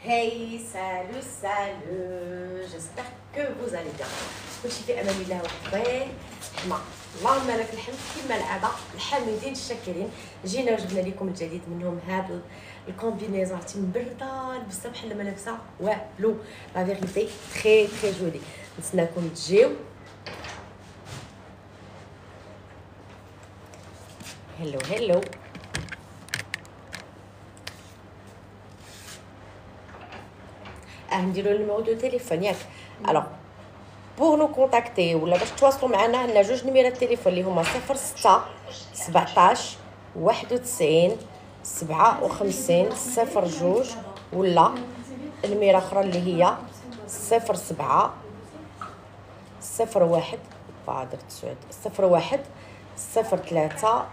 Hey, salut, j'espère que vous allez bien. كلشي في امان الله وبخير. حنا اللهم لك الحمد كما العاده، الحامدين الشاكرين. جينا وجبنا لكم الجديد منهم هاد الكومبينيزون عرفتي مبرده لبسه بحال ما لابسه والو. لا فيغيتي تري تري جولي. نتسناكم تجيو. هلو هلو. نديرو النيميرو دو تيليفون ياك. الوغ بور نو كونتاكتي ولا باش تواصلوا معنا عندنا جوج نيميرات التليفون اللي هما 06 17 91 57 02 ولا الميره اخرى اللي هي 07 01 بادر تسعود 01 03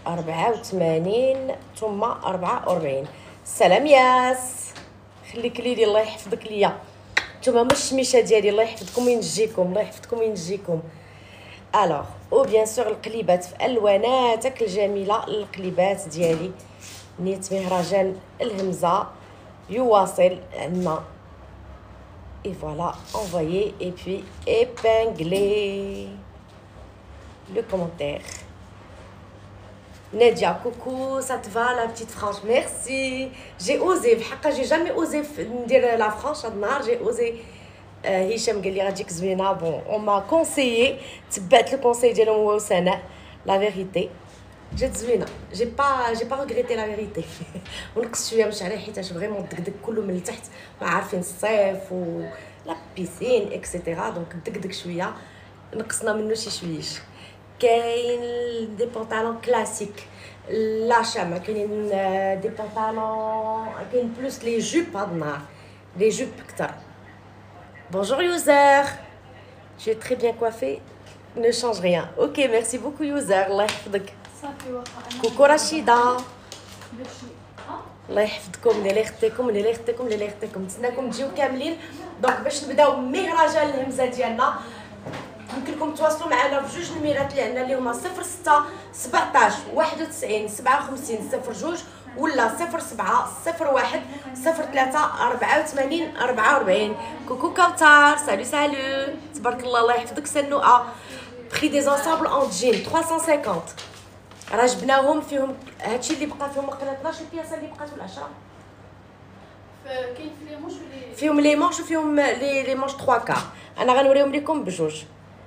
84 ثم 44. السلام ياس، خليك لي الله يحفظك ليا. نتوما هما الشميشه ديالي، الله يحفظكم وينجيكم، الله يحفظكم وينجيكم. الوغ او بيان سور القليبات في الواناتك الجميله، القليبات ديالي نيت مهرجان الهمزه يواصل عندنا. اي فوالا انفويي اي بي épingler le commentaire. Nadia, coucou, ça te va la petite frange? Merci. J'ai osé, j'ai jamais osé dire la frange, j'ai osé. Hicham قال لي غاديك زوينه. Bon, on m'a conseillé, تبعت le conseil ديالهم هو وسناء. La vérité, جات زوينه. J'ai pas regretté la vérité. ونقص شويه من شعري حيت فريمون الدقدق كله من التحت، ما عارفين الصيف و لا بيسين اكسيتيرا، دونك الدقدق شويه نقصنا منه شي شويش. كاين دي بونطالون كلاسيك لاشا، ما كاينين دي بونطالون، كاين بلوس لي جوب هاد النهار، لي جوب كتر. Bonjour user, tu es très bien coiffé, ne change rien. Ok, merci beaucoup user, الله يحفظك. كوكو رشيدة، الله يحفظكم. اللي يختيكم اللي يختيكم اللي يختيكم، نتسناكم تجيو كاملين. دونك باش نبداو مهرجان الهمزه ديالنا يمكن لكم تواصلوا معنا بجوج نميرات اللي عندنا اللي هما 06 17 91 57 02 ولا 07 01 03 84 44. كوكو كوثر، سالو تبارك الله، الله يحفظك سنوءه. بري دي زونسامبل اون جين 350 راه جبناهم، فيهم هادشي اللي بقى فيهم قرا 12 بياسه اللي بقات ولا 10. كاين في لي مونش فيهم لي مونش وفيهم لي مونش 3 كار. انا غنوريهم لكم بجوج.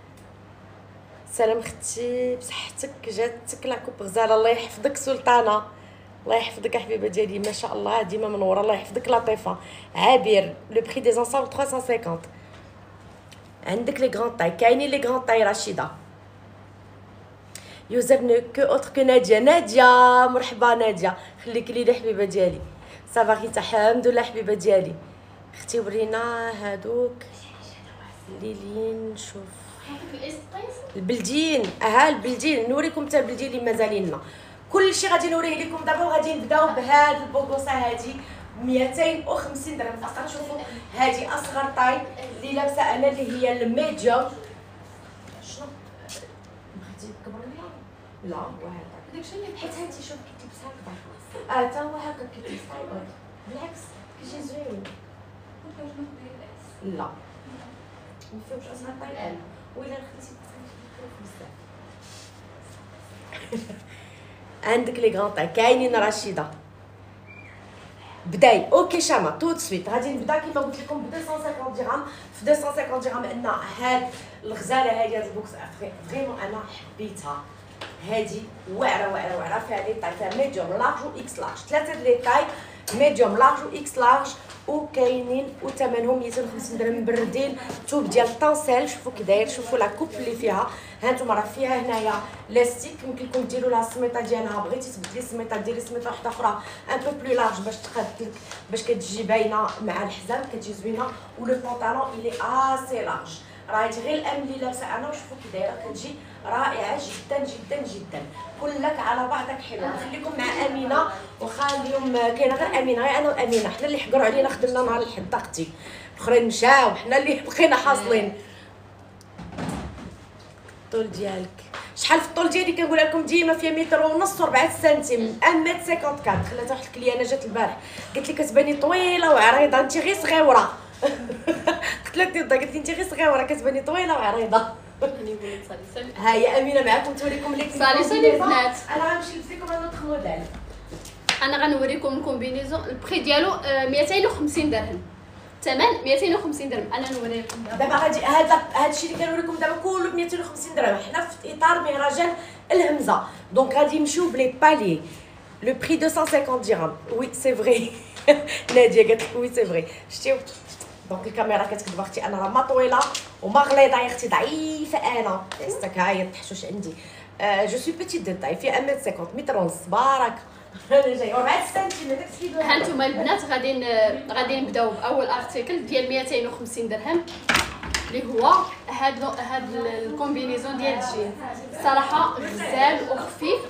سلام اختي، بصحتك جاتك لا كوب غزاله، الله يحفظك سلطانه، الله يحفظك يا حبيبه ديالي، ما شاء الله ديما منوره، الله يحفظك لطيفه. عابر لو بري دي زونسامبل 350. عندك لي غران طاي، كاينين لي غران طاي رشيده. يوزر نو كو اوتر كو ناديه. ناديه مرحبا ناديه، خليك لي حبيبه ديالي. صافا غيتا الحمد لله حبيبه ديالي. اختي ورينا هادوك ليلين. شوف البلدين، البلدين نوريكم حتى البلدين اللي مازالين لنا. كلشي غادي نوريه لكم دابا، وغادي نبداو بهاد البوكوسه هادي 250 درهم. اصلا شوفوا هادي اصغر طاي اللي لابسه انا اللي هي الميديوم. شنو بغيتي كبر ليا؟ لا وهذا داكشي اللي حيت هانتي شوف كيتلبسها كبر. تا هو هكا كيتلبسها بالعكس كيجي زوين. لا ما فيهمش اصغر طاي انا، وإلا خديتي بزاف. عندك لي غون طاي كاينين رشيده. بداي اوكي شاما تو سويت. غادي نبدا كيما قلت لكم ب 250 درهم. في 250 درهم عندنا هاد الغزاله هادي، هاد البوكس فريمون انا حبيتها. هادي واعره واعره واعره، فيها لي طاي، فيها ميديوم لارج و اكس لارج، ثلاثه لي طاي ميديوم لارج و اكس لارج، وكاينين وثمنهم 250 درهم مبردين. توب ديال الطونسيل، شوفوا كي داير، شوفوا لا كوب اللي فيها. ها نتوما راه فيها هنايا لاستيك، يمكن لكم ديروا لها السميطه ديالها. بغيتي تبدلي السميطه ديري سميطه واحده اخرى ان بو بلو لارج باش تقادلك، باش كتجي باينه مع الحزام، كتجي زوينه. ولو بونطالون الي اسي لارج، راه غير الام اللي لابسه انا، وشوفوا كي دايره كتجي رائعه جدا جدا جدا. كلك على بعضك حلو. نخليكم مع امينه، واخا اليوم كاينه غير امينه، غير انا وامينه، حنا اللي حقروا علينا، خدمنا نهار الحد اختي، الاخرين مشاو، حنا اللي بقينا حاصلين. الطول ديالك شحال في الطول ديالي كنقول لكم ديما فيها متر ونص و4 سنتيم 1 متر 54. خلات واحد الكليانه جات البارح قالت لي كتباني طويله وعريضه انت غير صغيره. قلت لها قالت لي انت غير صغيره كتباني طويله وعريضه. ها هي امينه معكم توريكم لي صالي البنات. انا غنمشي نلبس لكم هذا النوتخ موديل. انا غنوريكم الكومبينيزون. البري ديالو 250 درهم، الثمن 250 درهم. انا نوريكم دابا غادي هذا الشيء اللي كنوريكم دابا كله ب 250 درهم. حنا في اطار مهرجان الهمزه، دونك غادي نمشيو بلي بالي. لو بري 250 درهم. وي سي فري. ناديه قالت لك وي سي فري. شتيو دونك الكاميرا كتكذب اختي، انا راه ما طويله وما غليظه يا اختي، ضعيفه انا. استك ها هي التحشوش عندي. جو سوي بيتيت دو تاي في 1 متر ونص بارك. انا جاي 4 سنتيم داك الشيء. ها انتم البنات غادي نبداو باول ارتيكل ديال 250 درهم اللي هو هاد الكومبينيزون ديال الجين. صراحه غزال وخفيف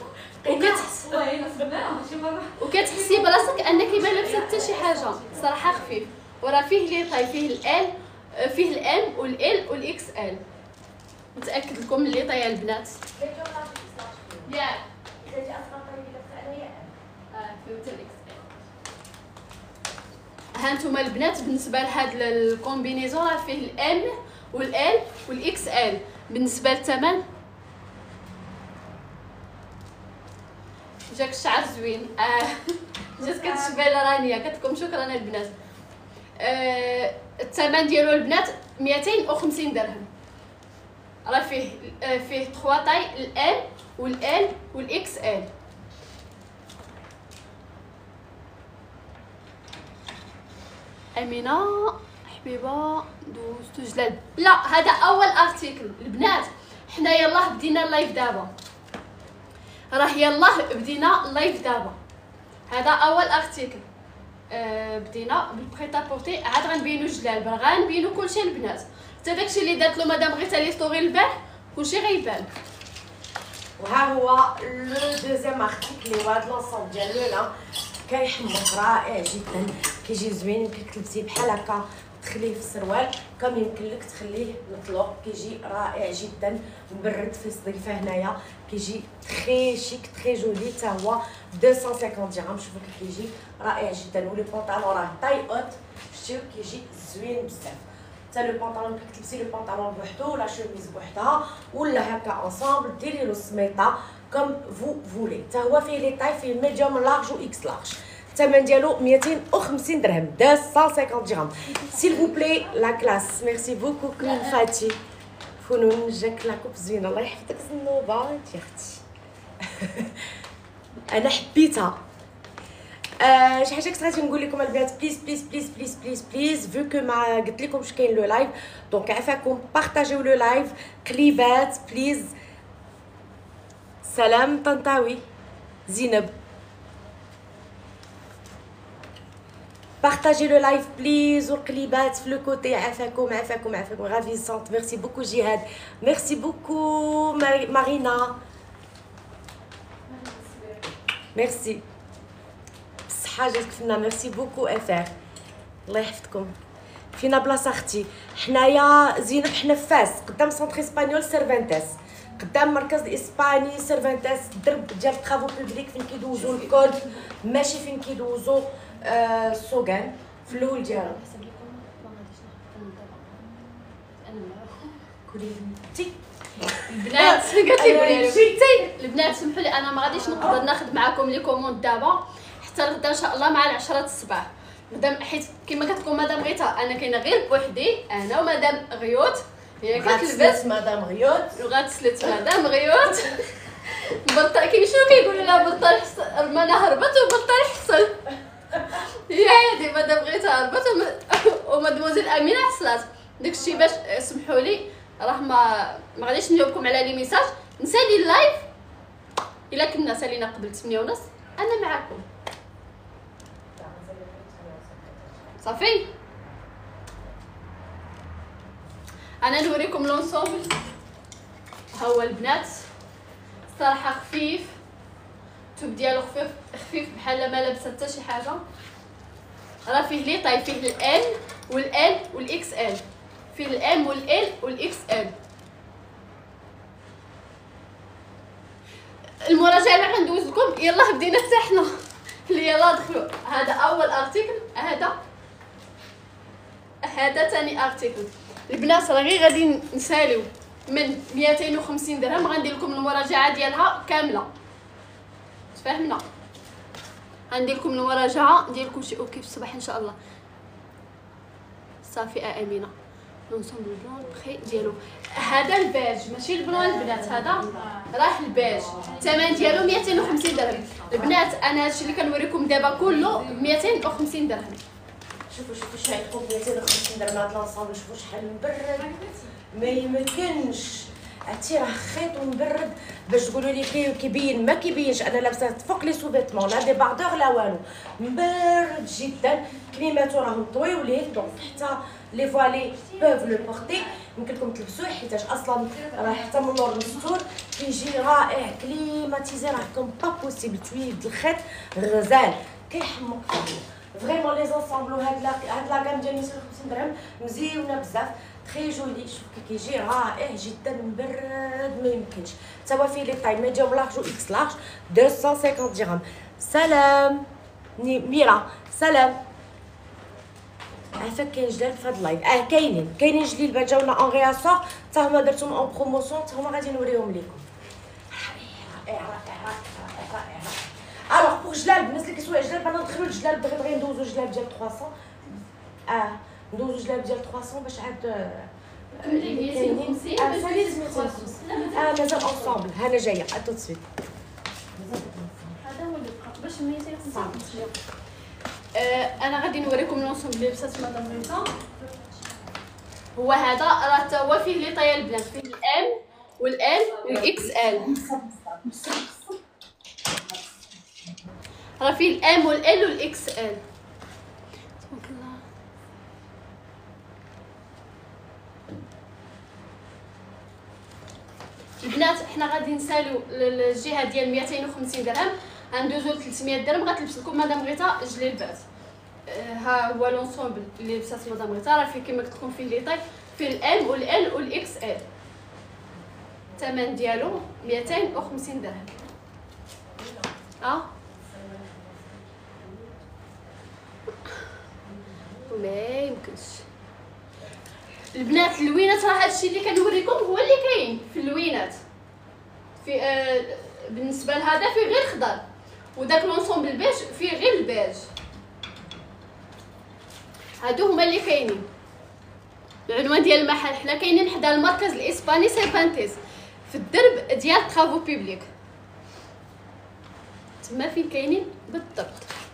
وكتحسي براسك انك ما لابسه حتى شي حاجه. صراحه خفيف وراه فيه لي طاي، فيه الال، فيه الام والال والاكس ال. متاكد لكم اللي طاي البنات ياك ها انتم البنات. بالنسبه لهاد الكومبينيزون راه فيه الام والال والاكس ال. بالنسبه للثمن جاك الشعر زوين. جات كتشبه لرانيا. كتكم شكرا البنات. الثمن ديالو البنات 250 درهم. راه فيه 3 طاي، الام والال والاكس ال. امينه حبيبه دوزتو جلال. لا هذا اول ارتيكل البنات. حنا يلاه بدينا اللايف دابا، راه يلاه بدينا اللايف دابا. هذا اول ارتيكل. بدينا بالبريطابورتي. عاد غنبينو جلال، غنبينو كلشي البنات. حتى داكشي اللي دارت له مدام غيتا لي ستوري البارح كلشي غيبان. وها هو لو دوزيام ارتيكل اللي هو هاد لونسون ديال لولا. كيحمق رائع جدا، كيجي زوين. يمكن تلبسيه بحال هكا تخليه في السروال، كم يمكن لك تخليه مطلوق. كيجي رائع جدا مبرد في الصيفه. هنايا كيجي تري شيك تري جولي. حتى هو 250 درهم. شوفوا كيف كيجي رائع جدا. ولي بونطالون راه طاي اوت، شتيو كيجي زوين بزاف. حتى لو بونطالون ممكن تلبسي لو بونطالون بوحدو ولا شوميز بوحدها ولا هكا انصامبل. ديري له سميطه كوم فو فولي. حتى هو فيه لي طاي، فيه ميديوم لارج و اكس لارج. الثمن ديالو 250 درهم 250 درهم. سيل فو بلي لا كلاس. ميرسي بوكو كون فاتي فنون. جاك لاكوب زوينه. الله يحفظك زنوبه انت يا اختي. انا حبيتها. شي حاجه كنت غادي نقول لكم البنات، بليز بليز بليز بليز بليز بليز فيو كو ما قلت لكمش كاين لو لايف، دونك عفاكم بارطاجيو لو لايف. قليبات بليز. سلام طنطاوي زينب. بارطاجي لو لايف بليز. والقليبات في لو كوتي. عفاكم عفاكم عفاكم. غافيسونت. ميرسي بوكو جهاد. ميرسي بوكو مارينا. ميرسي بالصحه جاتك فينا. ميرسي بوكو افير. الله يحفظكم. فينا بلاصه اختي حنايا زينب. حنا في فاس قدام سونتر اسبانيول سيرفانتيس، قدام مركز الاسباني سيرفانتيس. الدرب ديال طرافو بوبليك فين كيدوزو الكود، ماشي فين كيدوزو السوقان في الاول ديالو. كولي انتي البنات قالت لي قولي لهم البنات سمحوا لي انا ما غاديش نقدر ناخذ معكم لي كوموند دابا حتى غدا ان شاء الله مع 10 الصباح. مادام حيت كما كتكون مدام غيتا انا كاينه غير بوحدي انا ومدام غيوت. هي كتلبس مدام غيوت وغتسلت مدام غيوت. بطل كي شنو كيقولوا لها بطل رمانه هربت وبطل حصل. هي هادي مدام غيتا هربت ومدموزيل امينه حصلات. داكشي باش سمحوا لي راه ما غاديش نجاوبكم على لي ميساج. نسالي اللايف الا كنا سالينا قبل 8:30 انا معاكم صافي. انا نوريكم لونسومبل. ها هو البنات صراحه خفيف، التوب ديالو خفيف بحال ما لابسه حتى شي حاجه. راه فيه لي طاي، فيه الام والال والاكس ال، فيه الام والال والاكس ال. المراجعه اللي غندوز لكم. يلا بدينا حتى حنا. يلا دخلوا. هذا اول ارتيكل، هذا ثاني ارتيكل. البنات راه غير غادي نساليو من 250 درهم. غندير لكم المراجعه ديالها كامله. تفاهمنا؟ غندير لكم المراجعه ندير لكم شي اوكي في الصباح ان شاء الله. صافي امينه لونسومبل بلون بخي ديالو. هذا الباج ماشي البلون البنات، هذا راه الباج. الثمن ديالو 250 درهم. البنات انا هادشي اللي كنوريكم دابا كله 250 درهم. شوفوا شحال عندكم 250 درهم هاد لونسومبل. شوفوا شحال مبرد ما يمكنش. عرفتي راه خيط ومبرد باش تقولوا لي كيبين ما كيبينش. انا لابسه فوق لي سوفيتمون لا ديباردور لا والو، مبرد جدا. كليماتو راهم طويولين دونك حتى لي فوالي بوف لو بورتي. يمكن لكم تلبسوه حيتاش اصلا راه حتى من اللور المستور كيجي رائع كليماتيزي. راكم با بوسيبل تويد الخيط غزال كيحمق فريمون لي زونسومبل. هاد لا كام ديال 250 درهم مزيونه بزاف تري جولي. شوف كيجي رائع جدا مبرد ما يمكنش. تا هو فيه لي طاي ميديوم لارج و اكس لارج 250 درهم. سلام ميرا سلام. عافاك كاين جلال في هاد اللايف. كاينين جليبات جاونا اون رياسور حتى هما درتهم اون بروموسيون حتى هما غادي نوريهم لكم. رائع. الوغ بوغ جلال الناس اللي كيسويو جلال بغينا ندخلو لجلال. دغيا ندوزو جلال ديال 300. ندوزو جلاب ديال 300 باش عاد كاينين. مازال اونصومبل. هانا جايه اتو تسويت. هذا هو اللي بقى باش 250. انا غادي نوريكم لونسومبل اللي لبسات مدام ريتا. هو هذا راه حتى هو فيه لي طاي البنات، فيه الام والال والاكس ال. راه فيه الام والال والاكس ال. تبارك الله. البنات حنا غادي نساليو الجهه ديال 250 درهم غندوزو ل 300 درهم. غتلبس لكم مدام غيتا جليبات. ها هو لونسومبل اللي لبسات مدام غيتا. راه فيه كما قلت لكم فيه لي طاي، فيه الام والال والاكس ال. الثمن ديالو 250 درهم. ما يمكنش. البنات اللوينات راه هادشي اللي كنوريكم هو اللي كاين في اللوينات. في بالنسبه لهذا فيه غير خضر، وداك لونسومبل بيج فيه غير البيج. هادو هما اللي كاينين. العنوان ديال المحل حنا كاينين حدا المركز الاسباني سيرفانتيز في الدرب ديال طرافو بيبليك. تما فين كاينين بالضبط.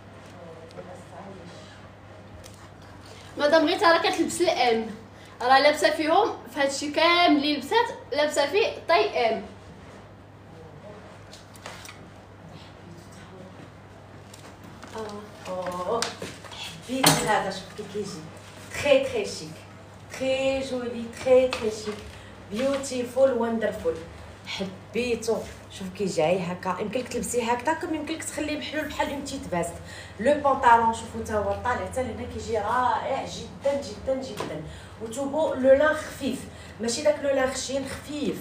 مدام غيتا راه كتلبس الام، راه لابسه فيهم في هادشي كامل اللي لبسات لابسه فيه طاي ام. حبيت هذا. شوف كي كيجي تري شيك تري جولي تري شيك بيوتيفول وندرفول. حبيتو. شوف كيجي هكا يمكنلك تلبسيه هكذا كما يمكنلك تخليه محلول بحال اون تيت فاست. لو بونطالون شوفوا تا هو طالع حتى لهنا كيجي رائع جدا جدا جدا. وتوبو لو لان خفيف ماشي داك لو لان خشين خفيف.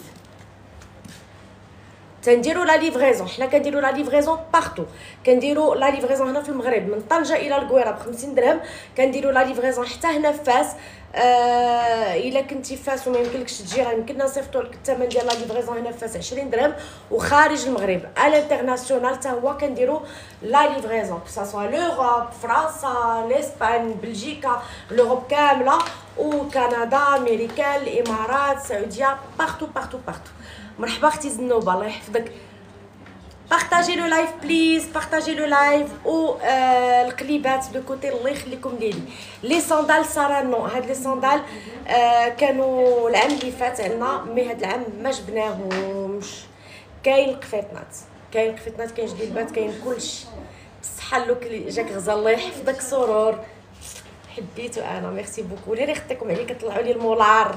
تنديروا لا ليفريزون. حنا كنديروا لا ليفريزون بارتو. كنديروا لا ليفريزون هنا في المغرب من طنجه الى القويره ب 50 درهم. كنديروا لا ليفريزون حتى هنا في فاس. الا كنتي في فاس وما يمكنلكش تجي راه يمكننا نصيفطوا لك الثمن ديال لا ليفريزون هنا في فاس 20 درهم. وخارج المغرب على الانترناسيونال حتى هو كنديروا لا ليفريزون كسوا لوروب فرنسا الاسبان بلجيكا لوروب كامله وكندا امريكا الامارات السعوديه بارتو. مرحبا اختي زنوبه الله يحفظك. بارطاجي لو لايف بليز بارطاجي لو لايف. و القليبات دو كوتي الله يخليكم لي صندال سارانو. هاد لي صندال كانوا العام اللي فات عندنا مي هاد العام ما جبناهمش. كاين القفيطنات كاين جليبات كاين كلشي. بصحه اللوك اللي جاك غزال الله يحفظك سرور. حبيتو انا ميرسي بوكو. لي خطيكم عليه كطلعوا لي المولار.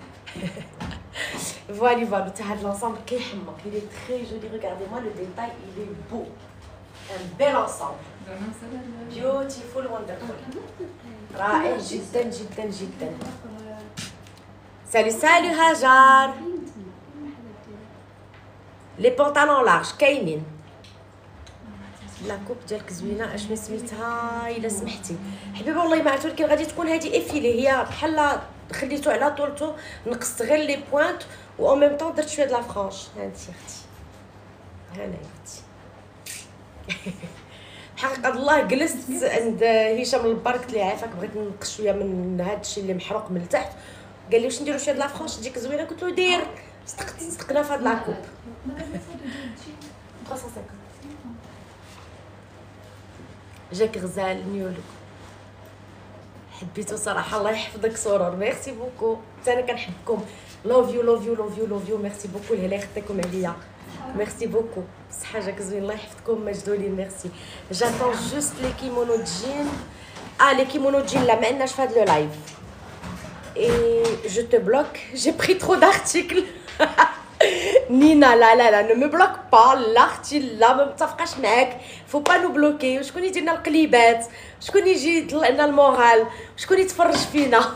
فوالي تا هاد لونسومبل كيحمق. il est très joli. regardez-moi le détail, il est beau. un bel ensemble beautiful wonderful. رائع جدا جدا جدا. سالو هاجر. لي بونطالون لارج كاينين. لا كوب ديالك زوينه، اشنو سميتها الا سمحتي حبيبه؟ والله ما عرفت، ولكن غادي تكون هذه افيلي، هي بحال خليتو على طولتو، نقصت غير لي بوينت و اون ميم طون درت شويه د لا فرانش. ها انت اختي، هنا اختي. حقيقه الله جلست عند هشام البار قلت ليه عافاك بغيت ننقص شويه من هذا الشيء اللي محروق من التحت، قال لي واش نديرو شويه د لا فرانش تجيك زوينه، قلت له دير. صدقنا في هاد لاكوب 350 جاك غزال نيولو. حبيتو صراحه، الله يحفظك سرور، ميرسي بوكو. حتى انا كنحبكم، لوف يو لوف يو لوف يو لوف يو. ميرسي بوكو الهلا يخطيكم عليا، ميرسي بوكو. صحه جاك زوين، الله يحفظكم مجدولين، ميرسي. جاتون جوست لي كيمونو جين. لي كيمونو جين لا ما عندناش في هذا لو لايف. اي جو te bloque, j'ai pris trop d'articles. نينا لا نو مي بلوك با، لا اختي لا ما متفقاش معاك، فو با نو بلوكي. وشكون يدير لنا القليبات، شكون يجي يطلع لنا المورال، شكون يتفرج فينا.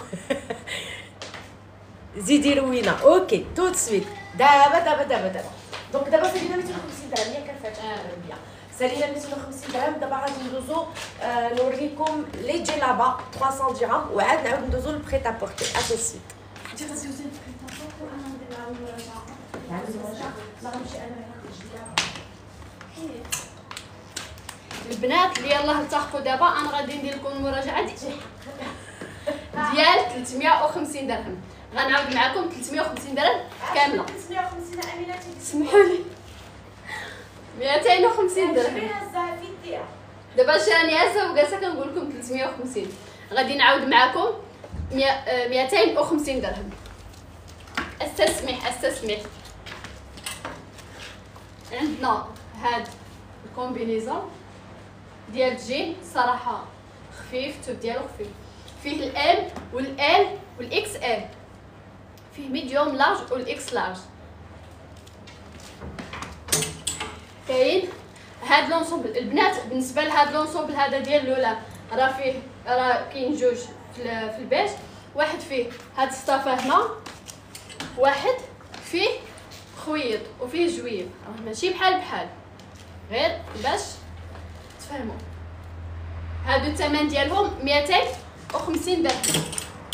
زيدي روينه. اوكي تو سويت. دابا دونك دابا سالينا 250 درهم ياك كنفاتح العربيه، سالينا 250 درهم. دابا غادي ندوزو نوريكم لي جيلابا 300 درهم، وعاد نعاود ندوزو للبريت ابورتي. اتو سويت. انت غتزوجي البريطابور وانا ندير معاهم المراجعه. لا غنمشي انا البنات اللي يلاه التحقوا دابا، انا غادي ندير لكم المراجعه ديال 350 درهم. غنعاود معكم 350 درهم كامله. 350 امينه سمحوا لي 250 درهم. دابا جاني هزه وجالسه كنقول لكم 350. غادي نعاود معكم 250 درهم. استسمح عندنا هاد الكومبينيزون ديال الجين صراحه خفيف، التوب ديالو خفيف، فيه الام والال والاكس ال، فيه ميديوم لارج والاكس لارج. كاين هاد لونسومبل البنات. بالنسبه لهاد لونسومبل هذا ديال لولا راه كاين جوج في البيج، واحد فيه هاد الصفه هنا، واحد فيه خويط وفيه جويب، راه ماشي بحال غير باش تفهموا. هادو الثمن ديالهم 250 درهم،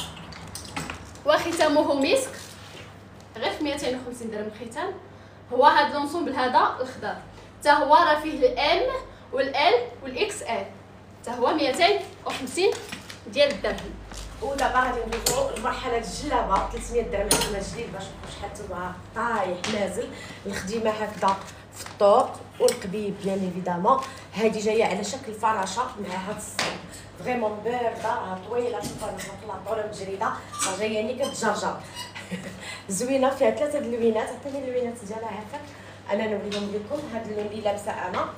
وختامه مسك غير في 250 درهم. الختام هو هاد لونسومبل هذا الخضر، حتى هو راه فيه الام والال والاكس ال، حتى هو 250 ديال الدرهم. ودابا غادي ندوزو لمرحله الجلابه 300 درهم. عندنا جديد باش شحال تبغى طايح نازل، الخديمه هكذا في الطوق والقبيب بيان ايفيدامون. هذه جايه على شكل فراشه مع هاد الصوب فريمون بارده طويله، شوفوا انا طلعت طوله مجريده، راه جايه ني كتجرجر. زوينه، فيها 3 اللوينات. عطيني اللوينات ديالها عافاك انا نوريهم لكم. هاد اللون اللي لابسه انا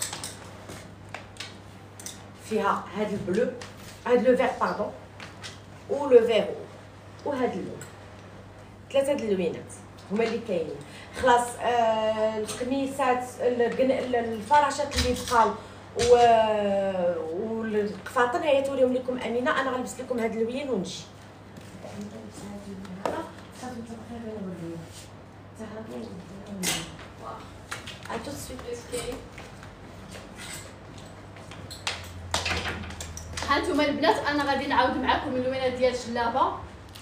فيها هاد البلو، هاد لو فيغ باردون و لو فيغو، وهاد اللون. 3 اللوينات هما اللي كاينين. خلاص القميصات الفراشات اللي بقاو والقفاطن هي توريهم لكم امينه. انا غنلبس لكم هاد اللوين ونجي. هانتوما البنات، انا غادي نعاود معكم اللوينات ديال الجلابه،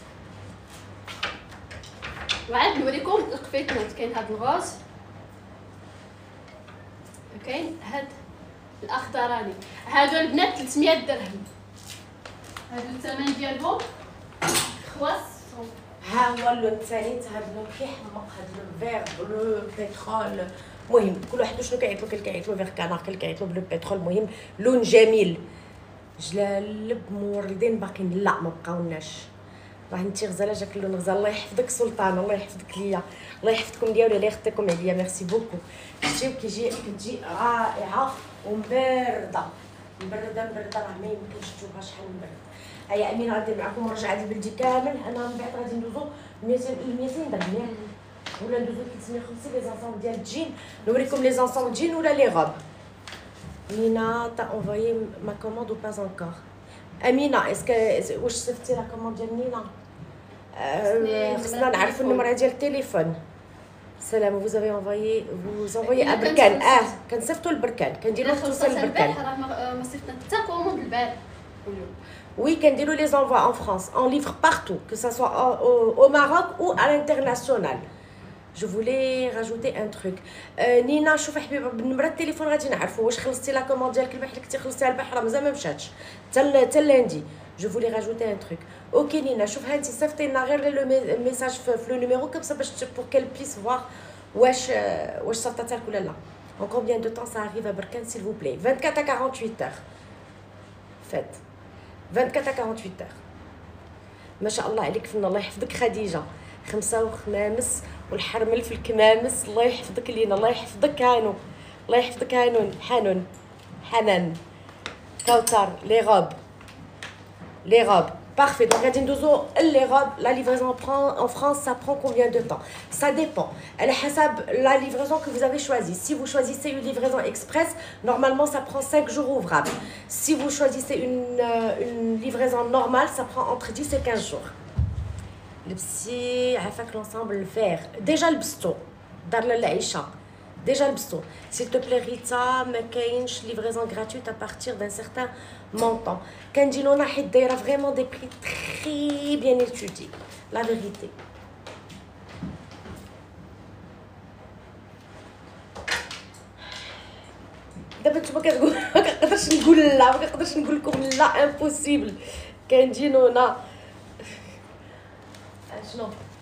وعاد نوريكم القفيطنات. كاين هاد الغوز، كاين هاد الاخضراني. هادو البنات 300 درهم. هادو الثمن ديالهم خواص. ها هو اللون الثاني، هاد اللون كيحمق، هاد اللون فيغ بلو بيترول. المهم كل واحد شنو كيعيط له، كيعيط له فيغ كنار، كيعيط له بلو بيترول. المهم لون جميل. جلالب موردين باقيين لا ما بقاوناش. راه انتي غزاله جاك اللون غزال. الله يحفظك سلطان، الله يحفظك ليا، الله يحفظكم ديالو اللي يخطيكم عليا. ميرسي بوكو. شتي كتجي رائعه ومبرده راه ما يمكنش تشوفها شحال مبرده. هيا امينه غادي معكم مراجعه البلدي كامل. انا من بعد غادي ندوزو 200 درهم ولا ندوزو 350 لي زانسومبل ديال الجين. نوريكم لي زانسومبل جين ولا لي غوب. Nina, t'as envoyé ma commande ou pas encore? Amina, est-ce que واش صيفطتي لا كوموند ديال نينا؟ خصنا نعرفوا النمره ديال التليفون. سلام. vous envoyez à بركان. كنصيفطوا البركان، كنديروا توصل البركان. راه ما صيفطنا حتى كوموند البارح. Oui, كنديروا les envois en France, on livre partout, que ça soit au Maroc ou à l'international. Je voulais rajouter un truc. نينا شوفي حبيبه بالنمره التليفون غادي نعرفوا واش خلصتي لا كوموند ديالك البارح اللي كنتي خلصتيها البارح راه مازال ما مشاتش حتى لاندي. Je voulais rajouter un truc. Ok نينا شوف هانتي صيفطي لنا غير لو ميساج في لو نيميرو كم باش pour qu'elle puisse voir واش صيفطتها لك ولا لا. En combien de temps ça arrive à Berkane s'il vous plaît? 24 à 48 heures. Faites 24 à 48 heures. ما شاء الله عليك فن. الله يحفظك خديجه. خمسة وخمامس والحرمل في الكمامس. الله يحفظك لينا. الله يحفظك هانو. الله يحفظك هانون. حنان كوثر. les robes parfait. Donc غادي ندوزو les robes. La livraison en France ça prend combien de temps? Ça dépend على حسب la livraison que vous avez choisie. Si vous choisissez une livraison express, normalement ça prend 5 jours ouvrables. Si vous choisissez une livraison normale, ça prend entre 10 et 15 jours. لبسي عافاك l'ensemble الفير. ديجا لبستو دار العيشه. ديجا لبستو. s'il te plaît ريتا ما كاينش livraison gratuite à partir d'un certain montant. كنديروا حيت دايره فريمون دي بري تري بيان étudiés. la vérité. دابا نتوما كتقول ما كنقدرش نقول لا، ما كنقدرش نقول لكم لا امبوسيبل. كنديرونا شنو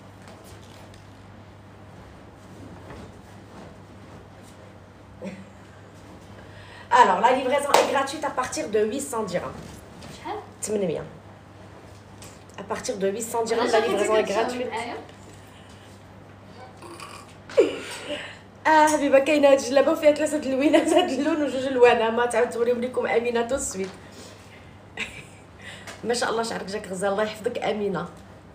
alors la livraison est gratuite à partir de 800 dirhams. 800. À partir de 800 dirhams la livraison est gratuite. حبيبه كاينه هاد الجلابه وفيها 3 اللوينات، هاد اللون وجوج الوان. ما تعاود توريهم لكم امينه تو سويت. ما شاء الله شعرك جاك غزال. الله يحفظك امينه.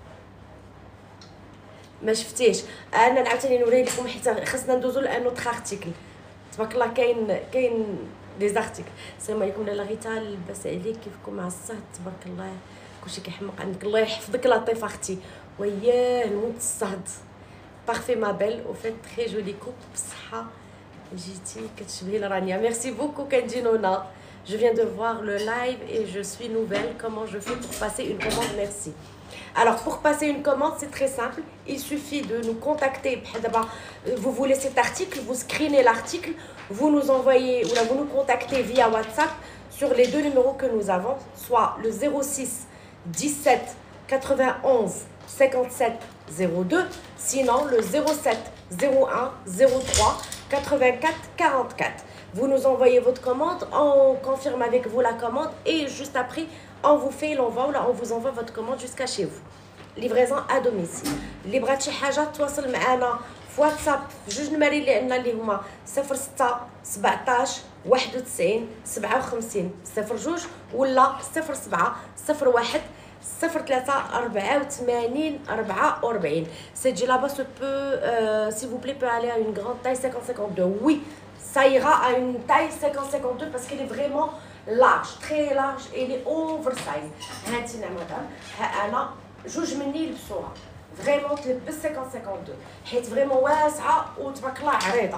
ما شفتيش انا عاوتاني نوريه لكم حتى خاصنا ندوزو لان اوتر ارتيكل. تبارك الله كاين دي زارتيكل. السلام عليكم لاله غيتا لاباس عليك كيفكم مع الصهد؟ تبارك الله كلشي كيحمق عندك. الله يحفظك لطيفه اختي. وياه نموت الصهد. بارفي ما بيل وفيت تري جولي كوب بصحه. جيتي كتشبهي لرانيا. ميرسي بوكو كنجينونا. Je viens de voir le live et je suis nouvelle. Comment je fais pour passer une commande? Merci. Alors pour passer une commande c'est très simple. Il suffit de nous contacter. Vous voulez cet article, vous screenez l'article, vous nous envoyez ou là vous nous contactez via WhatsApp sur les 2 numéros que nous avons, soit le 06 17 91 57 02, sinon le 07 01 03 84 44. Vous nous envoyez votre commande, on confirme avec vous la commande et juste après on vous fait l'envoi ou là on vous envoie votre commande jusqu'à chez vous. Livraison à domicile. اللي بغات شي حاجه تواصل معنا في واتساب في جوج نماري اللي عندنا اللي هما 06 17 91 57 02 ولا 07 01 03 84 44. Cette djellaba se peut s'il vous plaît peut aller à une grande taille 50-52. Oui, ça ira à une taille 50-52 parce qu'elle est vraiment large, très large et elle est oversize. هانتينا مدام ها انا جوج مني لبسوها فريمون تلبس 50-52 حيت فريمون واسعه وتبارك الله عريضه.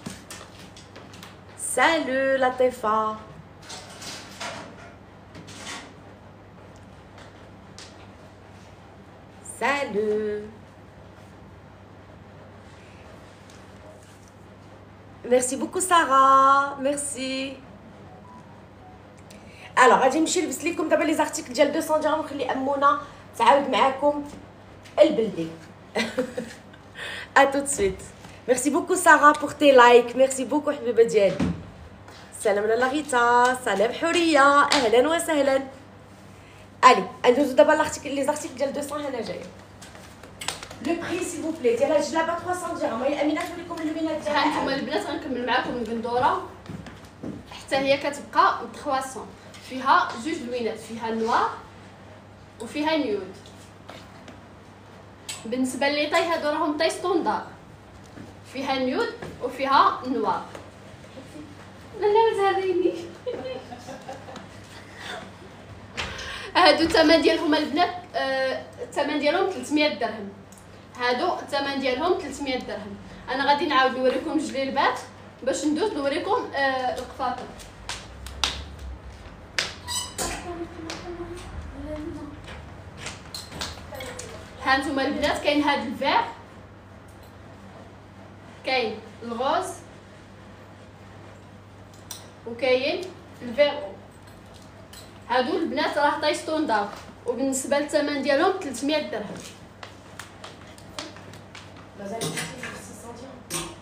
سالو لطيفه. سالو. Merci beaucoup Sarah. Merci. Alors غادي نمشي نلبس لكم دابا لي زارتيكل ديال 200 درهم ونخلي امونه تعاود معاكم البلدي. À tout de suite. Merci beaucoup Sarah pour tes likes. Merci beaucoup حبيبه ديالي. سلام لاله غيتا. سلام حوريه. اهلا وسهلا. الي ندوزو دابا لي زارتيكل ديال 200 هنا جايه. لو بري سي فو بلي ديال هاد الجلابه 300 درهم. هي امينه توريكم اللوينات ديالها. هانتوما البنات غنكمل معاكم القندوره حتى هي كتبقى 300. فيها جوج لوينات، فيها نوار وفيها نيود. بالنسبه لي طاي هادو راهم طاي ستوندار، فيها نيود وفيها نوار. لا ما تهريني. هادو الثمن ديالهم البنات الثمن ديالهم 300 درهم. هادو الثمن ديالهم 300 درهم. انا غادي نعاود نوريكم الجليلبات باش ندوز نوريكم القفاطه. ها نتوما البنات كاين هاد الفير، كاين الغوز وكاين الفيغو. هادو البنات راه طاي ستوندار، وبالنسبه للثمن ديالهم 300 درهم. مازال 600 درهم.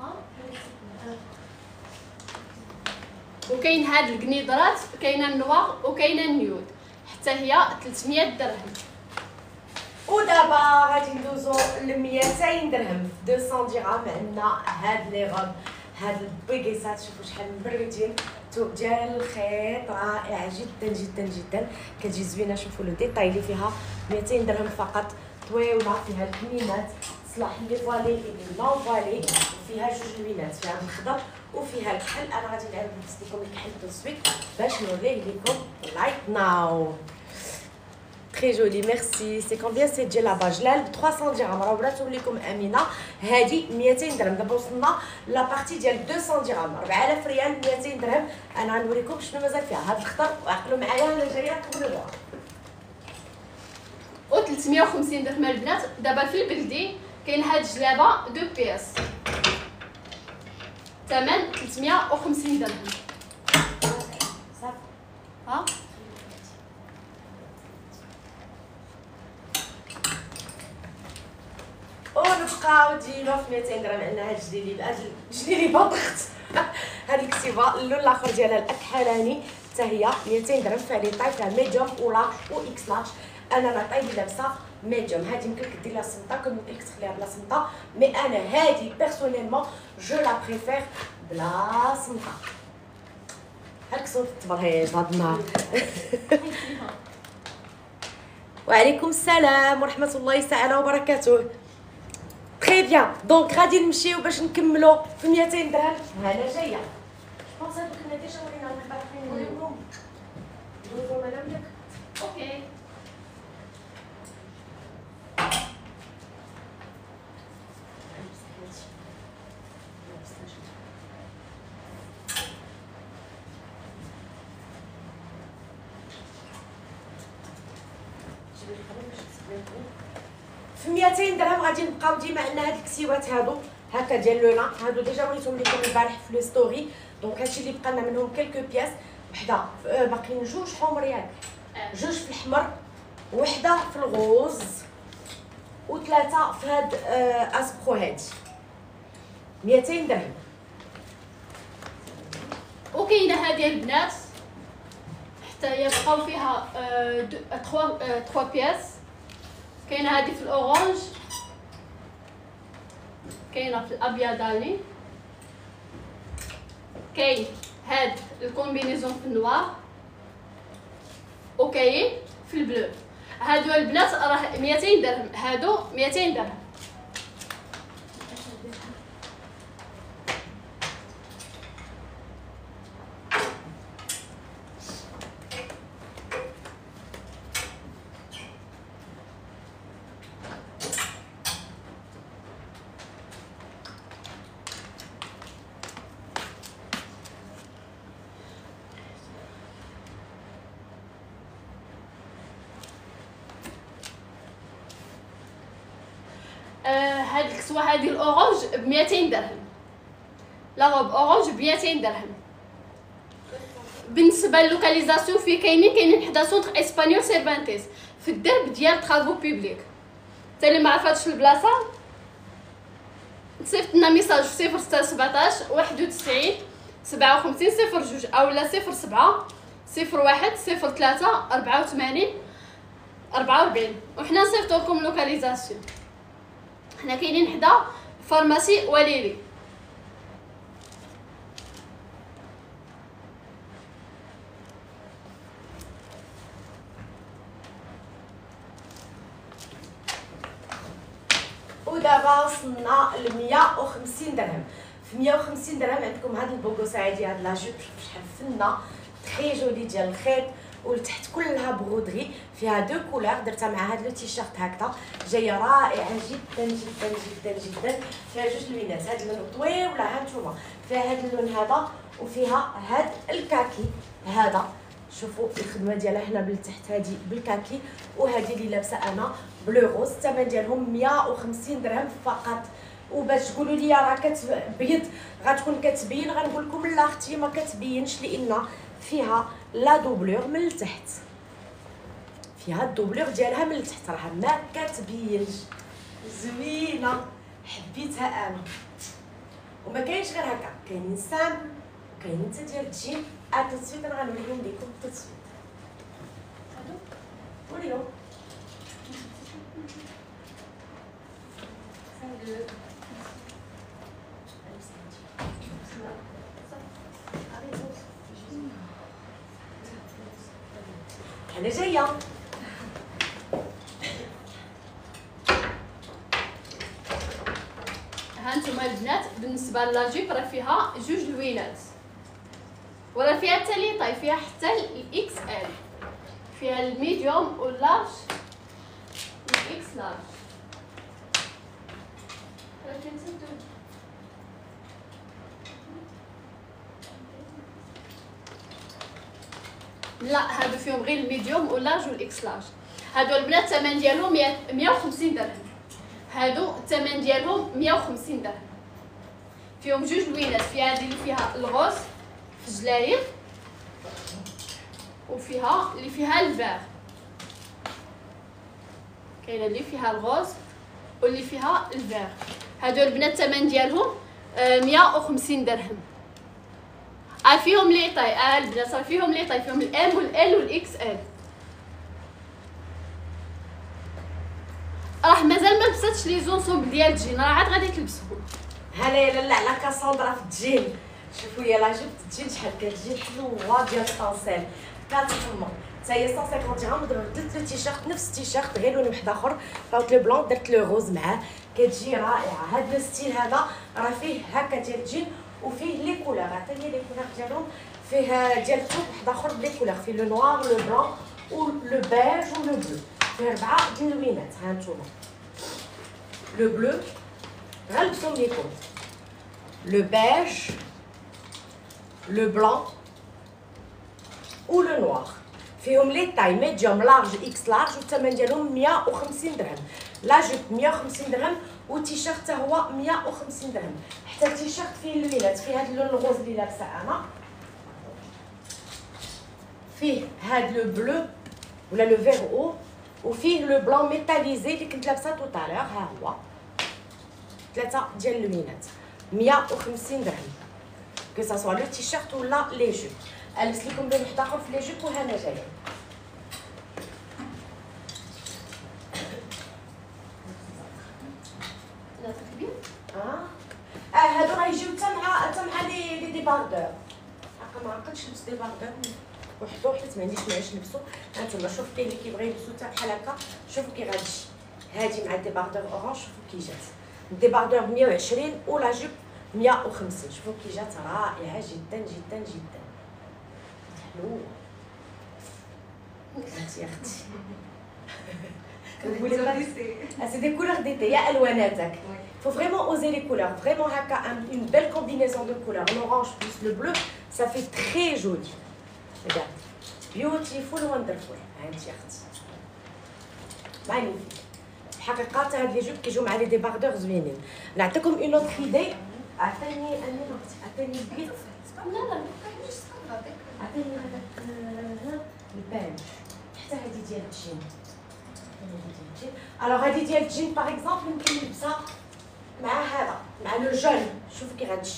وكاين هاد القنيضرات، كاينه النوار وكاينه النيود، حتى هي 300 درهم. ودابا غادي ندوزو ل 200 درهم. في 200 درهم عندنا هاد لي غوب، هاد البيكيسات. شوفوا شحال مبردين، الثوب ديال الخيط رائع جدا جدا جدا، كتجي زوينه. شوفوا لو ديتاي اللي فيها 200 درهم فقط، طويوله، فيها الكميمات، تصلح لي فوالي لي نون فوالي، وفيها جوج لوينات، فيها الخضر وفيها الكحل. انا غادي نعاود نلبس لكم الكحل تو سويت باش نوريه لكم رايت ناو. تري جولي ميرسي. سي كومبيان سي ديال لا باجلال ب 300 درهم. راه وراتهم لكم امينه، هذه 200 درهم. دابا وصلنا لا بارتي ديال 200 درهم، 4000 ريال 200 درهم. انا غنوريكم شنو مازال فيها. هاد الخضر وعقلوا معايا انا جايه قبلوها. و 350 درهم البنات. دابا في البلدي كاين هاد الجلابه دو بياس، ثمن 350 درهم. صافي ها ونبقاو ديما في 200 درهم. عندنا هاد الجليليب، هاد الجليليبه ضغط. هاد الكتيبه اللون الاخر ديالها الاكحلاني حتى هي 200 درهم. فيها لي طاي، فيها ميديوم ولارج و اكس لارج. انا لا طاي اللي لابسه ميديوم. هادي يمكن لك دير لها سمطه، كم يمكن لك تخليها بلا سمطه، مي انا هادي بيرسونيلمون جو لا بريفير بلا سمطه. هاك صوت التبريج هاد النهار. وعليكم السلام ورحمه الله تعالى وبركاته. تري بيان. دونك غادي نمشيو باش نكملو في 200 درهم. انا جايه. بونس هادوك كنا ديجا وريناهم البارح، نوريهم دوزو مدام ياك. اوكي. في 200 درهم غادي نبقاو ديما عندنا هاد الكسيوات هادو هكا ديال لولا. هادو ديجا وريتهم لكم البارح في لو ستوري. دونك هادشي اللي بقى لنا منهم كلكو بياس. وحده باقيين جوج حمر ياك، جوج في الحمر، وحده في الغوز، وثلاثه في هاد اسبخو. هادي 200 درهم. وكاينه هذه البنات حتى هي بقاو فيها 3 بياس. كاينه هذه في الاورانج، كاينه في الابيضاني، كاين هاد الكومبينيزون في النوار، وكاين في البلو. هادو البنات راه 200 درهم. هادو 200 درهم. هاد الكسوه هادي الاورانج ب 200 درهم. لا روب اورانج ب 200 درهم. بالنسبه للوكاليزاسيون كاينين حدا سونتر اسبانيول سيرفانتيس في الدرب ديال طرافو بوبليك. حتى اللي ما عرفاتش البلاصه صيفط لنا ميساج في 0617 91 57 02 اولا 07 01 03 84 44 وحنا نصيفطو لكم لوكاليزاسيون. حنا كاينين حدا فارماسي وليلي. ودابا وصلنا ل 150 درهم. في 150 درهم عندكم هاد البوكوس عادي، هاد لا جوب شحال فنه تري جولي ديال الخيط، ولتحت كلها بغودغي فيها دو كولور درتها مع هاد لو تيشيرت هكذا، جايه رائعه جدا جدا جدا جدا. فيها جوج لوينات، هاد اللون طويل ولا ها نتوما فيها هاد اللون هذا وفيها هاد الكاكي هذا. شوفوا الخدمه ديالها هنا بالتحت هادي بالكاكي، وهادي اللي لابسه انا بلو روز. الثمن ديالهم 150 درهم فقط. وباش تقولوا لي راه كتبيض غتكون كتبين، غنقول لكم لا اختي ما كتبينش، لان فيها لا دوبلور من التحت، فيها الدوبلور ديالها من التحت راه ما كتبينش. زوينه حبيتها انا. وما كاينش غير هكا، كاينين سامبل وكاينين حتى ديال الجين. تو سويت انا غنوريهم لكم تو سويت. وريهم انا جايه. ها نتوما البنات بالنسبه لاجيب راه فيها جوج لوينات، وراه فيها حتى لي طاي، فيها حتى الاكس ال، فيها الميديوم واللارج والاكس لارج. راه كاين حتى لا هادو فيهم غير الميديوم واللارج والاكس لارج. هادو البنات الثمن ديالهم 150 درهم، هادو الثمن ديالهم 150 درهم. فيهم جوج لوينات، فيها هذه اللي فيها الغوز في جلايل، وفيها اللي فيها الفار. كاينه اللي فيها الغوز واللي فيها الفار. هادو البنات الثمن ديالهم 150 درهم. فيهم لي طاي، البنات راه فيهم لي طاي، فيهم الام والال والاكس ال. راه مازال ما لبستش لي زونسومبل ديال الجين، راه عاد غادي تلبسهم. هنايا لاله على كاساندرا في الجين. شوفوا يلا جبت الجين شحال كتجي حلوه ديال الطونسيل كتفما حتى هي 150 درهم. درت لو تيشيرت نفس التيشيرت غير لون واحد اخر، عاودت لو بلون درت لو روز معاه، كتجي رائعه. هاد الستيل هذا راه فيه هكا ديال الجين وفيه لي كولور، حتى هي لي كولور ديالهم فيه ديال الثوب واحد اخر بلي كولور، فيه لو نوار لو بلون ولو بيج ولو بلو، فيه 4 ديال اللوينات. ها نتوما لو بلو غنلبسهم ليكم، لو بيج لو بلون و لو نوار. فيهم لي طاي ميديوم لارج اكس لارج، والثمن ديالهم 150 درهم. لا جوب 150 درهم والتيشيرت حتى هو 150 درهم. حتى التيشيرت فيه اللوينات، فيه هذا اللون الغوز اللي لابسه انا، فيه هذا لو بلو ولا لو فيغ او، وفيه لو بلون ميتاليزي اللي كنت لابسه توطالور. ها هو 3 ديال اللوينات 150 درهم، كو سا سوا لو تيشيرت ولا لي جوب. البس لكم لون واحد اخر في لي جوب وهنا جايه. هادو راه يجيو حتى مع لي ديباردور. حقا ما عقلتش نلبس ديباردور وحدو حيت ما عنديش معاش نلبسو. هانتوما شوف كاين اللي كيبغي يلبسو حتى بحال هكا، شوفوا كي غتجي هادي مع الديباردور اورانج. شوفوا كي جات الديباردور 120 ولا جوب 150. شوفوا كي جات رائعه جدا جدا جدا حلوه. انتي يا اختي سي دي كولور ديتي يا الواناتك. faut vraiment oser les couleurs, vraiment haka une belle combinaison de couleurs, l'orange plus le bleu, ça fait très joli. Regarde, beautiful wonderful. هانتي يا اختي magnifique. الحقيقه حتى هاد لي جوب كيجيو مع لي ديباردور زوينين. نعطيكم اون اوتر ايدي. عطيني عطيني البيت. لا لا ما تخافيش صافي. عطيني هذاك البانج. حتى هادي ديال الجين. الوغ هادي ديال الجين باغ اكزومبل يمكن نلبسها مع هذا مع لو جون. شوفوا كي غتجي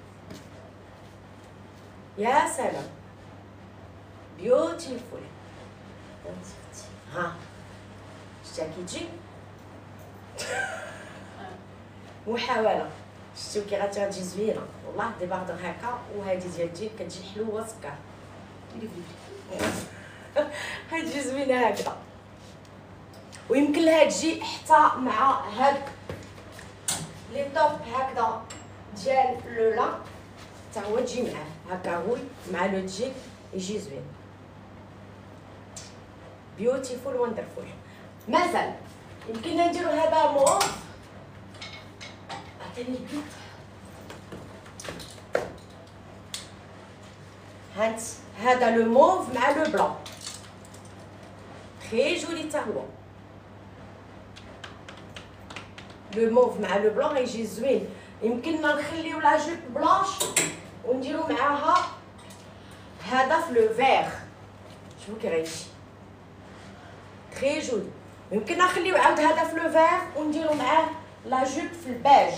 يا سلام بيوتيفول. ها شتيها كي تجي محاوله. شتيو كي غتجي زوينه والله. ديباردور هكا وهادي ديال الجين كتجي حلوه سكر. هتجي زوينه هكذا، ويمكن لها تجي حتى مع هاد لي طوب هكذا ديال لو لان حتى هو تجي معاه هكا هو مع لو جين يجي زوين. بيوتيفول وندرفول. مازال يمكننا نديرو هذا موف. عطيني البيض. هانت هذا لو موف مع لو بلون تري جولي تا هو. لو موف مع لو بلون غيجي زوين. يمكننا نخليو لا جوب بلانش ونديرو معاها هذا في لو فيغ. شوفوا كي غيجي تري جولي. يمكننا نخليو عاود هذا في لو فيغ ونديرو معاه لا جوب في الباج.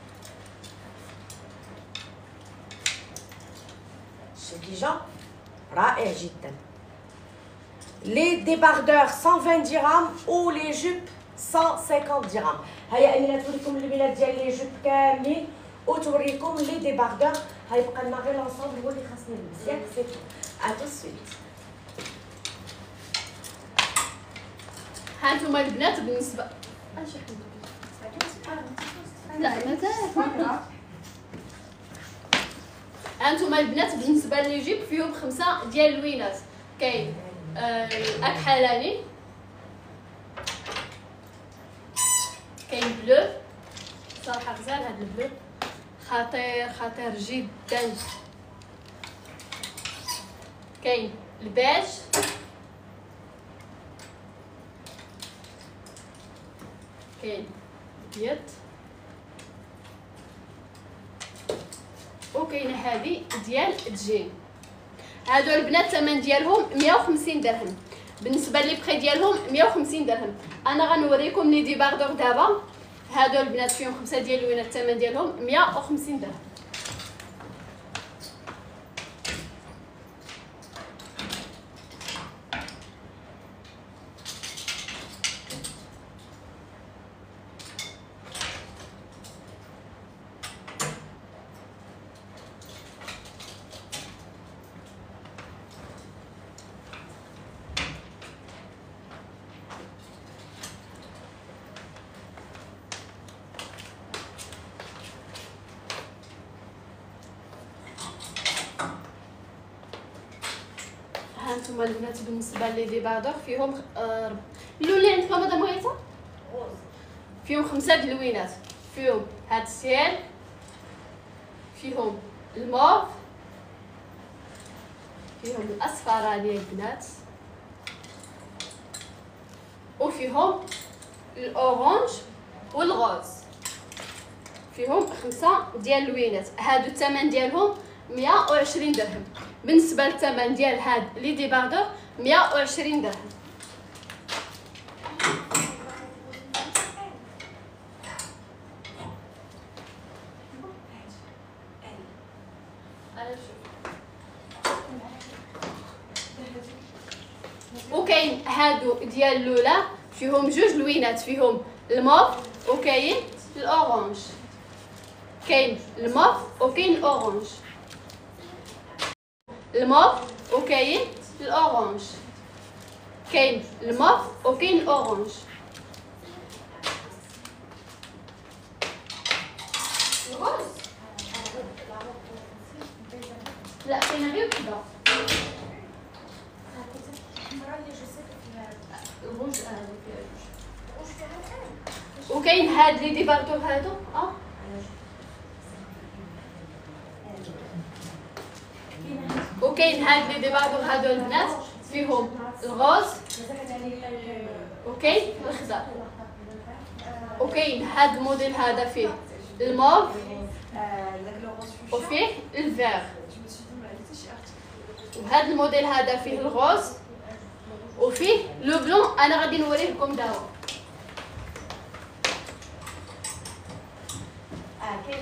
شوفي جا رائع جدا. لي ديباردور 120 درهم و لي جوب 150 درهم. هيا امينه توريكم البنات ديال لي جوب كاملين وتوريكم لي ديباردور. هيبقى لنا غير لونسومبل هو اللي خاصني نلبس ياك سي تو. ا تو سويت. ها انتوما البنات بالنسبه لا مازال. هانتوما البنات بالنسبه لي جيب فيهم 5 ديال اللوينات. كاين الاكحلاني، كاين بلو صراحه غزال هذا البلو خطير خطير جدا. كاين البيج، كاين الابيض، وكاينه هذه ديال الجين. هادو البنات الثمن ديالهم 150 درهم. بالنسبه لي بري ديالهم 150 درهم. انا غنوريكم لي ديباردور دابا. هادو البنات فيهم 5 ديال اللوينات الثمن ديالهم 150 درهم. هانتوما البنات بالنسبه لي ديباردور فيهم اللون عندكم مدام غيتا فيهم 5 د اللوينات. فيهم هاد السيل، فيهم الموف، فيهم الاصفراني البنات، وفيهم الاورانج والغوز. فيهم 5 ديال اللوينات. هادو الثمن ديالهم 120 درهم. بالنسبه للثمن ديال هاد لي ديباردور 120 درهم. وكاين هادو ديال اللولا فيهم 2 لوينات، فيهم الموف وكاين الاورانج. كاين الموف وكاين الاورانج، الموف وكاين الاورانج، كاين الموف وكاين الاورانج. الغوز لا كاينه غير وحده. الغوز وكاين هاد لي ديباردور هادو وكاين هاد لي ديباردور هادو البنات فيهم الغوز وكاين الخضر. وكاين هاد الموديل هذا فيه الموف وفيه الفيغ. وهاد الموديل هذا فيه الغوز وفيه لو بلون. انا غادي نوريه لكم دابا. كاينه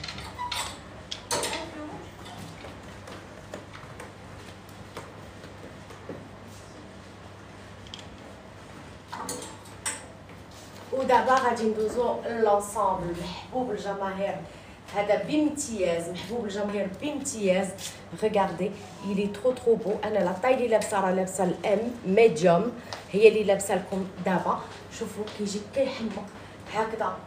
ودابا غادي ندوزو لونسومبل محبوب الجماهير. هذا بامتياز محبوب الجماهير بامتياز. ريغاردي يلي ترو بو. انا لا طاي اللي لابسه راه لابسه الام ميديوم، هي اللي لابسه لكم دابا. شوفوا كيجي كيحمق هكذا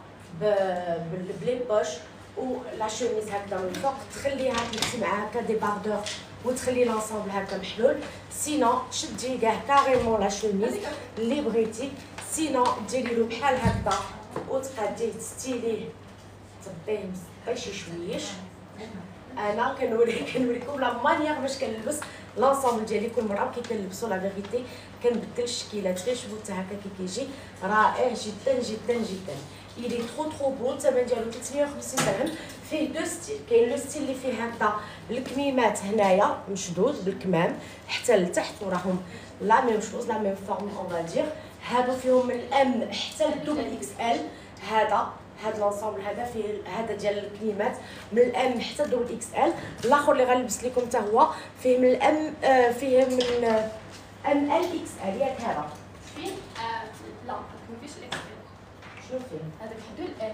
بلي بوش ولا شوميز هكذا من فوق. تخليها تلبسي معاها هكا ديباردور وتخلي لونسومبل هكا محلول. سينو تشدي كاع كاريمون لا شوميز اللي بغيتي، سينو ديري له بحال هكذا وتقاديه تستيليه تبيه شي شويش. انا كنوريكم لا مانيير باش كنلبس لونسومبل ديالي. كل مره كي كنلبسو لا فيغيتي كنبدل الشكيلات، غير شوفوا حتى هكا كي كيجي رائع جدا جدا جدا. il est trop beau. الثمن ديالو 350 درهم. فيه دو ستيل، كاين لو ستيل اللي فيه هكذا الكميمات هنايا مشدود بالكمام حتى لتحت وراهم لا ميم شوز لا ميم فورم اون فادير. هادو فيهم من الام حتى للدوبل اكس ال. هاد لونسومبل هذا فيه هذا ديال الكميمات من الام حتى الدوبل اكس ال. الاخر اللي غنلبس لكم حتى هو فيه من الام فيه من ام ال اكس ال ياك هذا فيه لا ما فيش الاكس ال. شنو فيه هذاك حدو الال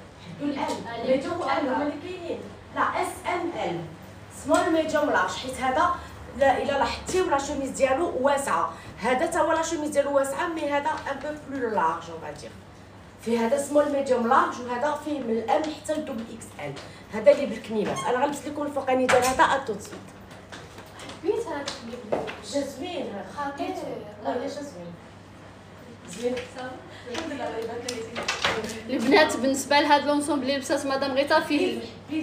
ميديوم ال هما اللي كاينين. لا اس ام ال سمول ميديوم لارج، حيت هذا الا لاحظتي لا شوميز ديالو واسعه. هذا تا هو لا شوميز ديالو واسعه مي هذا ان بو بلو لارج اون فادير. في هذا سمول ميديوم لارج وهذا فيه من الام حتى للدوبل اكس ال. هذا اللي بالكميمات. انا غنلبس لكم الفوقاني ديال هذا اتو سويت. حبيت هذاك اللي جا زوين هذا خطير. والله جا زوين زوين. الحمد لله الله يبارك لك. البنات بالنسبه لهاد لونسومبل اللي لبسات مدام غيتا فيه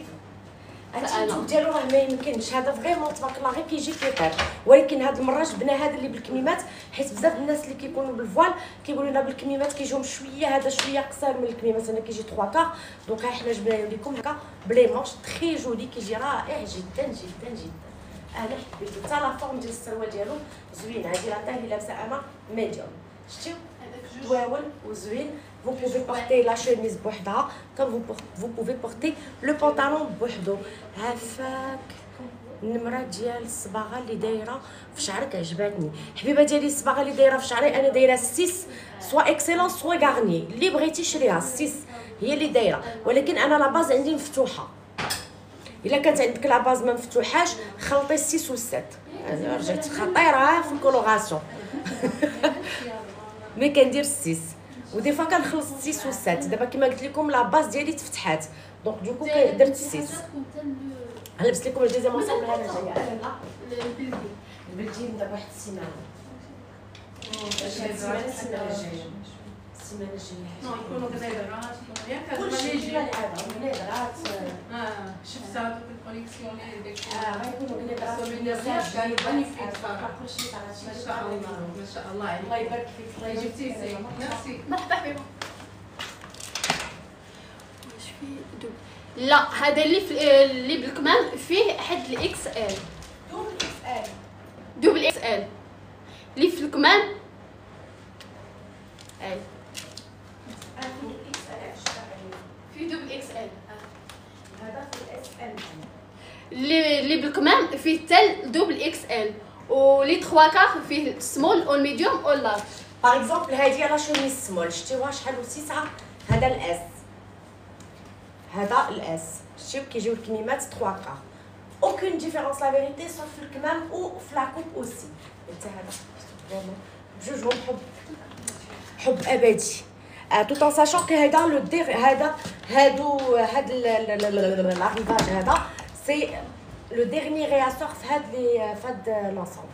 التيتو ديالو راه ما يمكنش. هذا فريمون تبارك الله غير كيجي كيطير، ولكن هاد المره جبنا هذا اللي بالكميمات حيت بزاف الناس اللي كيكونوا بالفوال كيقولوا لنا بالكميمات كيجيهم شويه، هذا شويه قصير من الكميمات، انا كيجي 3 كار. دونك حنا جبناه لكم هكا بلي مونش تري جولي، كيجي رائع جدا جدا جدا. انا حبيتو حتى لا فورم ديال السروال ديالو زوينه. هذه لا طاي اللي لابسه انا ميديوم، شتيو طويول وزوين. Vous pouvez porter la chemise بوحدها comme vous pouvez porter le pantalon بوحدو. هافاك النمره ديال الصباغه اللي دايره في شعرك عجباتني حبيبه ديالي. الصباغه اللي دايره في شعري انا دايره 6 سوا اكسيلون سوا غارني، اللي بغيتي شريها 6 هي اللي دايره. ولكن انا لا باز عندي مفتوحه، الا كانت عندك لا باز ما مفتوحاش خلطي 6 و 7. انا رجعت خطيره في الكولوراسيون مي كندير 6 ودي فوا كنخلص 6 و 7. دابا كما قلت لكم لا باز ديالي تفتحات دونك دوكو درت 6. غنلبس لكم الجزء مصاب لهنا جايه. انا لا البلدي دابا واحد السيمانه السيمانه الجايه يكونوا بنادرات ياك كلشي جاي هذا بنادرات. شفت هذوك الكوليكسيون ديك غيكونوا بنادرات بنادرات جاي مانيفيك صراحه. كلشي ما شاء الله ما شاء الله عليك. الله يبارك فيك. الله يجيب جبتي زين ميرسي. مرحبا حبيبه. واش فيه دوب؟ لا هذا اللي بالكمام فيه حد الاكس ال. دوبل اكس ال. دوبل اكس ال اللي في الكمام اي في دوبل اكس ال. هذا في الاس ال. اللي بالكمام فيه تل دوبل اكس ال، ولي 3 كار فيه سمول او ميديوم او لارج. باغ اكزومبل هذه لا شوميز سمول شتيوها شحال وسيسعه. هذا الاس، هذا الاس شتيو كيجيو الكميمات 3 كار. اوكين ديفيرونس لا فيريتي صوف في الكمام و في لاكوب اوسي. حتى هذا فريمون بجوجهم حب ابدي. tout en sachant que هذا لو دير هذا هاد لاريفاج هذا سي لو ديرني رياسور في هاد لونسومبل.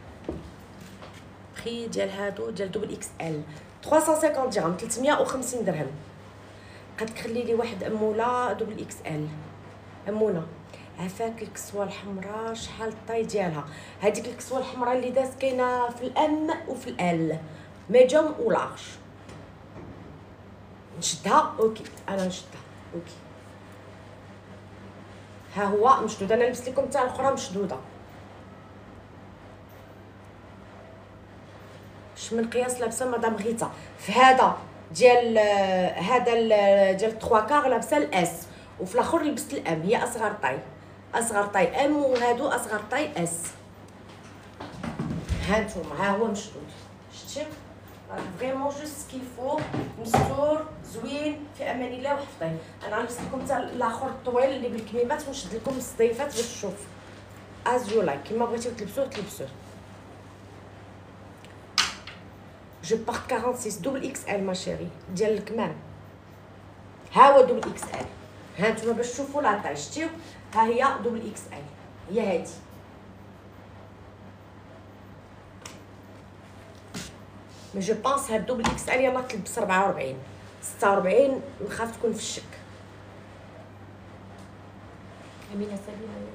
بري ديال هادو ديال دوبل اكس ال 350 درهم 350 درهم. قد تخلي لي واحد اموله دوبل اكس ال. امونه عفاك الكسوه الحمراء شحال الطاي ديالها. هذيك الكسوه الحمراء اللي دازت كاينه في الام وفي ال ميديوم و لارج. نشدها اوكي انا نشدها اوكي. ها هو مشدود. انا لبست لكم حتى الاخرى مشدوده. من قياس لابسه مدام غيتا في هذا ديال ديال 3 كار لابسه الاس، وفي الاخر لبست الام هي اصغر طاي. اصغر طاي ام وهادو اصغر طاي اس. ها نتوما ها هو مشدود شتي فريمون جوست كيفو مستور زوين في امان الله وحفظيه. انا غنلبس لكم حتى الاخر الطويل اللي بالكميمات ونشد لكم الصديفات باش تشوف از يو لايك كيما بغيتيو تلبسوه. جو بارت 46 دوبل اكس ال ما شيري ديال الكمام. ها هو دوبل اكس ال. ها نتوما باش تشوفوا لا طاي شتيو ها هي دوبل اكس ال هي هادي مي جو بونس هاد دوبل اكس ال يلاه تلبس 44 46 نخاف تكون في الشك. امينه سليمه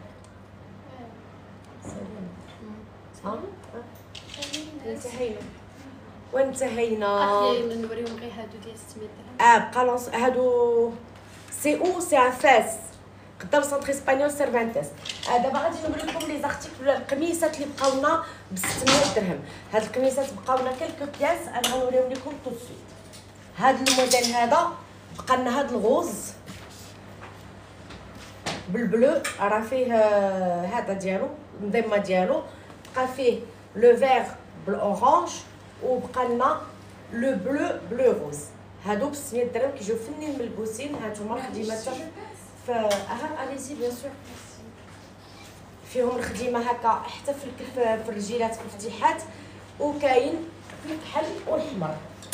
سليمه ها انتهينا وانتهينا. اخي نوريهم غير هادو ديال 600 درهم. بقى هادو سي او سي ان فاس قدام سونتر اسبانيول سيرفانتيس. دابا غادي نوري لكم لي زارتيكل القميصات اللي بقاونا ب 600 درهم. هاد القميصات بقاونا كلكو بياس انا غنوريهم لكم تو سويت. هاد الموديل هذا بقى لنا هاد الغوز بالبلو راه فيه هذا ديالو المضمه ديالو، بقى فيه لو فيغ بالاورانج وبقى لنا لو بلو روز. هادو ب 600 درهم كيجيو فنين ملبوسين. هانتوما الخديمه اليزي بيان سور فيهم الخديمه هكا حتى في الكف في الرجيلات في الفتيحات، وكاين في الكحل والحمر.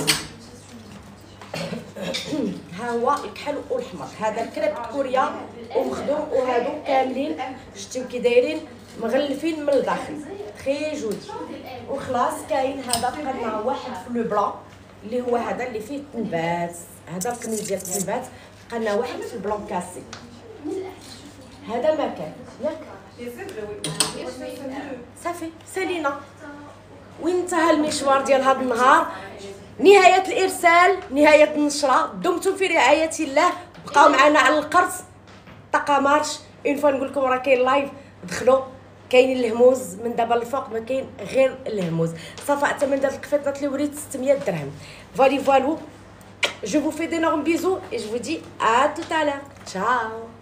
ها هو الكحل والحمر. هذا الكريب كوريا ومخدوم، وهادو كاملين شتيو كي دايرين مغلفين من الداخل تري جودي. وخلاص كاين هذا بقى لنا واحد في لو بلان اللي هو هذا اللي فيه التنبات. هذا القميص ديال التنبات بقى لنا واحد في البلان كاسي. هذا ما كان ياك صافي سالينا. وين انتهى المشوار ديال هذا النهار. نهايه الارسال نهايه النشره. دمتم في رعايه الله. بقاو معنا على القرص طاقه مارش. اون فوا نقول لكم راه كاين لايف دخلوا. كاين الهموز من دابا الفوق ما كاين غير الهموز. صفاء الثمن ديال الكفيطات اللي وريت 600 درهم. فالي فالو. Je vous fais d'énormes bisous et je vous dis à tout à l'heure. Ciao.